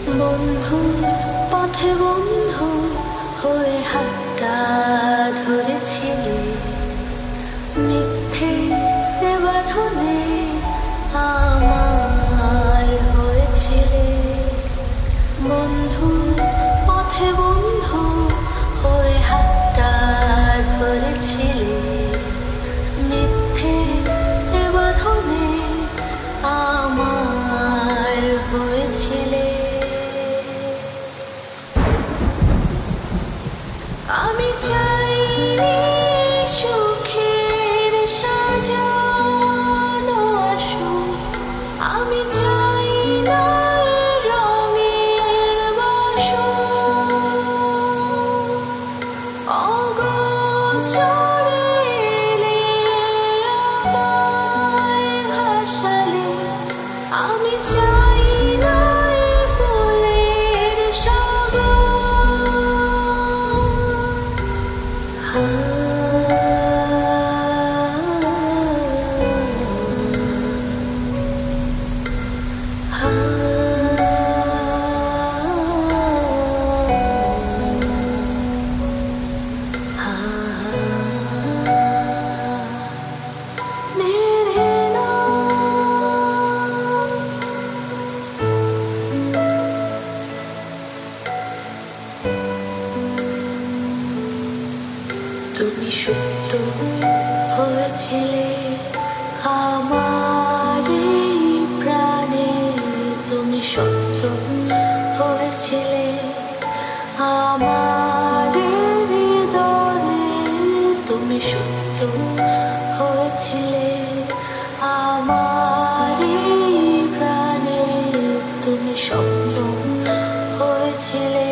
বন্ধুর পথে বন্ধু হয়ে হাতটা ধরেছিলে, মিথ্যে বাঁধনে আমার হয়েছিলে। বন্ধুর পথে বন্ধু হয়ে হাতটা ধরেছিলে, মিথ্যে বাঁধনে আমার হয়েছিলে। আমি চাইনি সুখের সাজানো আসুক, আমি চাই না রঙের বাসর। অগোচরে এলে আমায় ভাসালে, আমি চাই না ফুলের সাগর। তুমি সত্য হয়েছিলে আমার এই প্রাণে, তুমি সত্য হয়েছিলে আমার হৃদয়ে, তুমি সত্য হয়েছিলে আমার এই প্রাণে, তুমি স্বপ্ন হয়েছিলে